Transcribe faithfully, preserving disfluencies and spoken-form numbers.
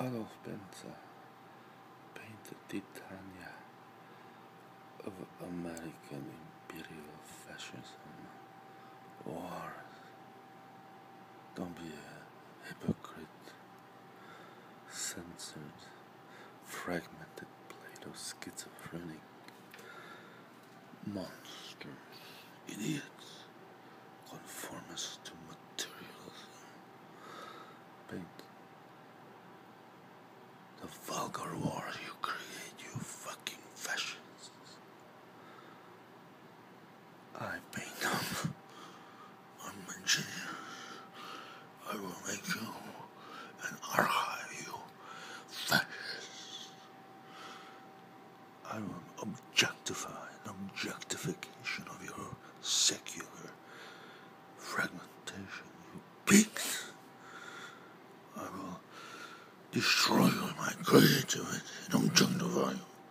Adolf Benzer painted Titania of American imperial fascism. Wars. Don't be a hypocrite. Censored, fragmented plate of schizophrenic monsters, idiots, conformists to materialism. Paint the vulgar wars you create, you fucking fascists. I paint them. I'm a genius. I will make you and archive you fascists. I will objectify an objectification of your secular fragmentation, you pigs. I will destroy my creativity and objectify you.